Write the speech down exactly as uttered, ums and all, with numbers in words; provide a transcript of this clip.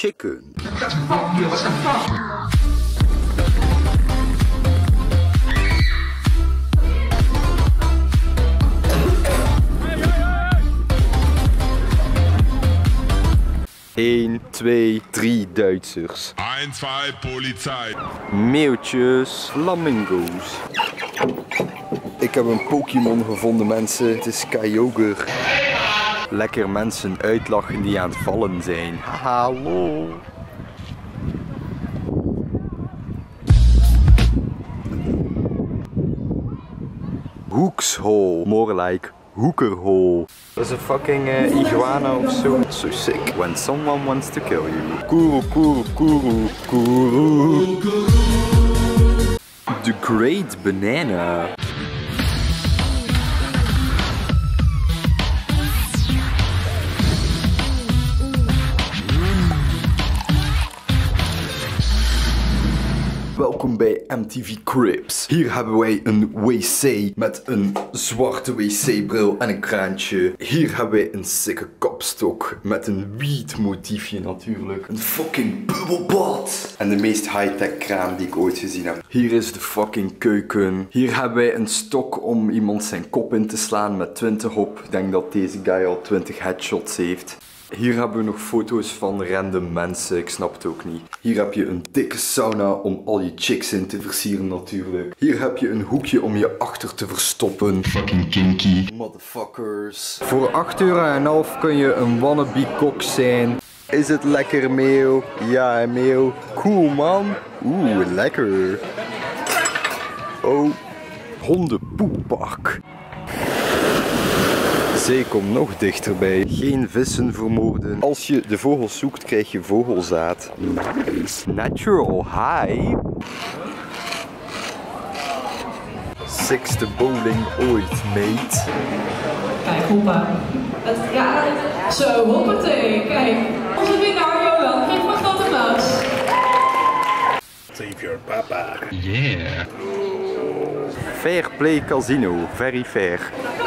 chicken. What the fuck, yo, what the fuck? één, twee, drie Duitsers. één, twee, politie. Meeuwtjes, flamingo's. Ik heb een Pokémon gevonden, mensen. Het is Kyogre. Lekker mensen uitlachen die aan het vallen zijn. Hallo. Hoekshole. More like hoekerhole. Dat is een fucking uh, iguana of zo. So sick. When someone wants to kill you. Kuru, kuru, kuru, kuru. The Great Banana. Welkom bij M T V Cribs. Hier hebben wij een wc met een zwarte wc-bril en een kraantje. Hier hebben wij een sikke kapstok met een wiet motiefje natuurlijk. Een fucking bubbelbad. En de meest high-tech kraan die ik ooit gezien heb. Hier is de fucking keuken. Hier hebben wij een stok om iemand zijn kop in te slaan met twintig op. Ik denk dat deze guy al twintig headshots heeft. Hier hebben we nog foto's van random mensen, ik snap het ook niet. Hier heb je een dikke sauna om al je chicks in te versieren natuurlijk. Hier heb je een hoekje om je achter te verstoppen. Fucking kinky. Motherfuckers. Voor acht euro en half kun je een wannabe kok zijn. Is het lekker, meeuw? Ja, meeuw. Cool, man. Oeh, lekker. Oh, hondenpoeppark. Zee komt nog dichterbij. Geen vissen vermoorden. Als je de vogels zoekt, krijg je vogelzaad. Natural high. Sixte bowling ooit, mate. Kijk, hoppa. Het, ja, zo, hoppatee. Kijk, onze winnaar, Johan, geef maar grote applaus. Save your papa. Yeah. Fair play casino, very fair.